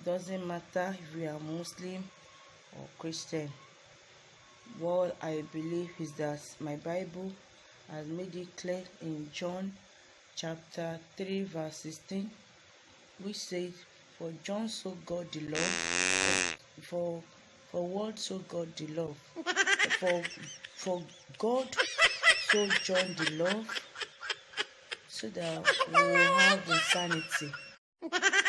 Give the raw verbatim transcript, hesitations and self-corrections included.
doesn't matter if we are Muslim or Christian. What I believe is that my Bible has made it clear in John chapter three verse sixteen, which says, for John so God the love, for for what so God the love, for for God so John the love, so that we will have insanity.